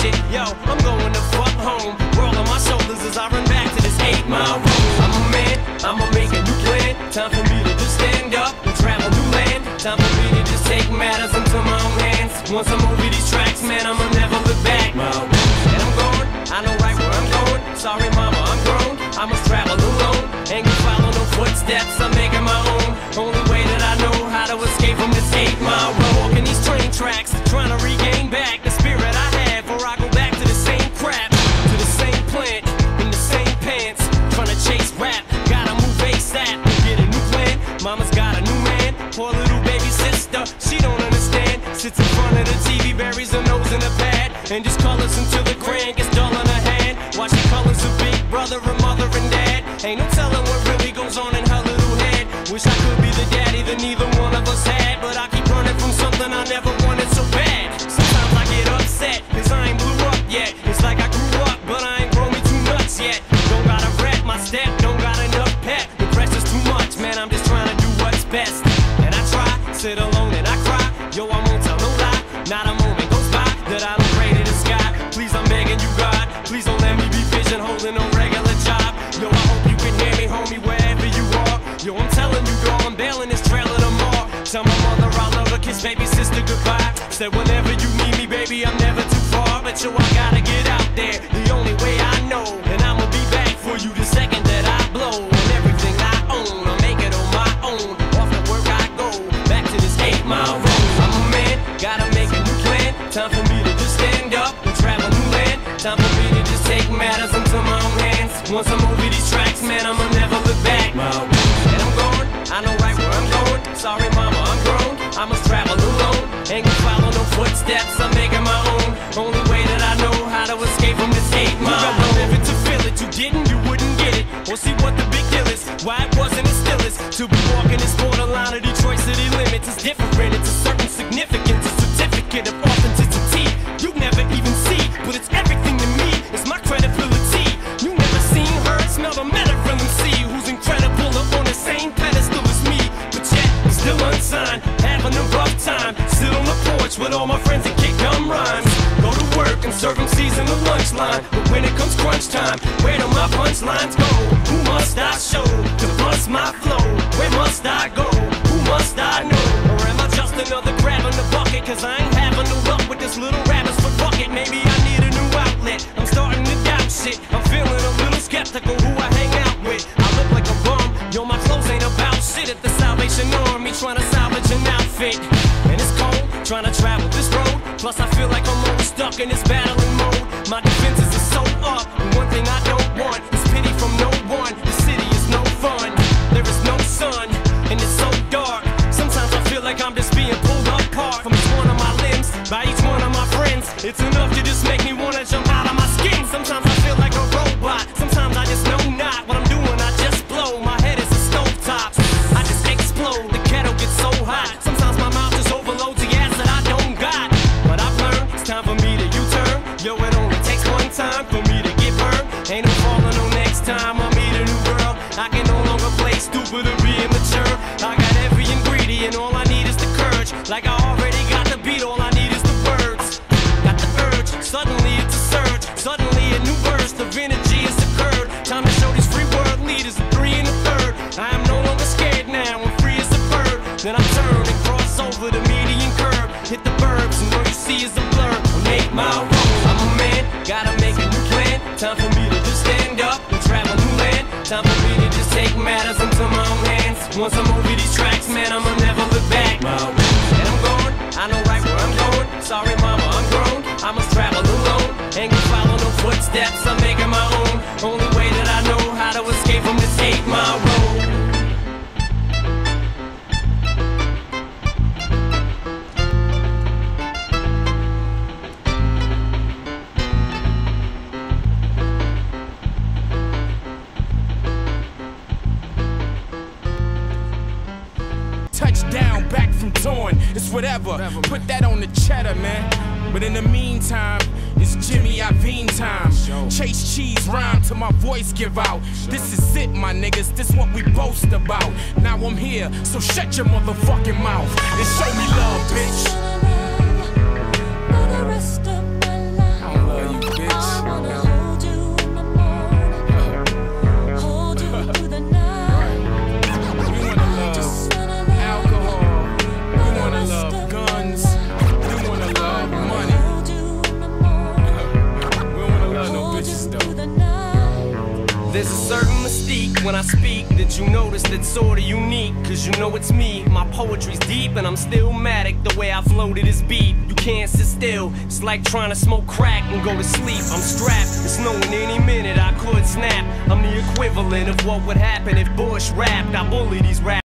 shit. Yo, I'm going to fuck home. Roll on my shoulders as I run back to this 8-mile road. I'm a man, I'ma make a new plan. Time for me to just stand up and travel new land. Time for me to just take matters into my own hands. Once I'm over these tracks, man, I'ma never look back. And I'm going, I know right where I'm going. Sorry mama, I'm grown, I must travel alone. Ain't gonna follow no footsteps, I'm making my own. Only way that I know how to escape from this 8-mile road. Walking these train tracks, trying to regain back the spirit I had. Before I go back to the same crap, to the same plant, in the same pants. Trying to chase rap, gotta move ASAP and get a new plan. Mama's got a new man, poor little baby sister, she don't understand. Sits in front of the TV, buries her nose in a pad, and just colors until the crayon gets dull in her hand. While she colors her big brother, her mother and dad. Ain't no telling what really goes on in her little head. Wish I could be the daddy that neither one of us had, but I keep running from something I never wanted so bad. Sometimes I get upset, cause I ain't blew up yet. It's like I grew up, but I ain't grown me too nuts yet. Don't gotta rap my step, don't got enough pep. The pressure's too much, man, I'm just trying to do what's best. And I try, sit alone and I cry. Yo, I won't tell no lie, not a moment goes by that I don't pray to the sky. Please, I'm begging you, God, please don't let me be pigeonholing no regular job. Yo, I hope you can hear me, homie, wherever you are. Yo, I'm telling you, girl, I'm bailing this trailer tomorrow. Tell my mother I love her, kiss baby sister goodbye. Said whenever you need me, baby, I'm never too far. But yo, I gotta get out there, the only way I know. And I'ma be back for you the second that I blow. And everything I own, I make it on my own. Off the work I go, back to this 8-mile road. I'm a man, gotta make a new plan. Time for me to just stand up and travel new land. Time for me to just take matters into my own hands. Once I'm over these tracks, man, I'ma never look back. And I'm going, I know right where I'm going. Sorry mama, I'm grown, I must travel alone. Ain't gonna follow no footsteps, I'm making my own. Only way that I know how to escape from this 8-mile road. You gotta live it to feel it, you didn't, you wouldn't get it. Or see what the big deal is, why it wasn't, it still is. To be walking this borderline of Detroit city limits is different, it's a certain significance, a certificate of authenticity. You never even see, but it's everything to me, it's my credibility. You never seen, heard, smelled, or met a real MC who's incredible or on the same pedestal as me. But yet, still unsigned, having a rough time. Sit on the porch with all my friends and kick gum rhymes. Go to work and serve MCs in the lunch line. But when it comes crunch time, where do my punchlines go? Who must I show to bust my flow? Where must I go? Who must I know? Or am I just another crab in the bucket? Cause I ain't having no luck with this little rabbit's foot bucket. Maybe I need a new outlet, I'm starting to doubt shit. I'm feeling a little skeptical who I hang out with. I look like a bum, yo, my clothes ain't about shit. At the Salvation Army trying to salvage an outfit. And it's cold, trying to travel this road. Plus I feel like I'm always stuck in this battling mode. My defenses are so up, and one thing I don't want is pity from no one. The city is no fun, there is no sun, and it's so dark. Sometimes I feel like I'm just being pulled apart from each one of my limbs, by each one of my friends. It's enough to just make me wanna jump out of my skin. Sometimes I feel like a robot, sometimes I just know not what I'm doing, I just blow. My head is a stovetop, I just explode. The kettle gets so hot, sometimes my mouth just overloads the gas that I don't got. But I've learned, it's time for me to U-turn. Yo, it only takes one time for me to get burned. Ain't no falling no next time I meet a new girl. I can no longer play stupid or be immature. I got every ingredient, all I need is the courage. Like I already got the beat, all I need is the words. Got the urge, suddenly it's a surge. Suddenly a new burst of energy has occurred. Time to show these free world leaders a 3 and a 3rd. I am no longer scared now, I'm free as a bird. Then I turn and cross over the median curve. Hit the burbs and all you see is a blur. On 8-mile road, I'm a man, gotta make a new plan. Time for me to just stand up and travel new land. Time for me to just take matters into my own hands. Once I'm over these tracks, man, I'ma never look back. And I'm going, I know right where I'm going. Sorry mama, I'm grown, I must travel alone. Ain't gonna follow no footsteps, I'm making my own. Only way that I know how to escape from this 8-mile road. Touchdown, back from torn, it's whatever. Put that on the cheddar, man. But in the meantime, it's Jimmy Iovine time. Chase cheese rhyme till my voice give out. This is it, my niggas, this what we boast about. Now I'm here, so shut your motherfucking mouth and show me love, bitch. I don't love There's a certain mystique when I speak that you notice that's sorta unique. Cause you know it's me, my poetry's deep and I'm still matic the way I floated this beat. You can't sit still, it's like trying to smoke crack and go to sleep. I'm strapped, it's knowing any minute I could snap. I'm the equivalent of what would happen if Bush rapped. I bully these rappers.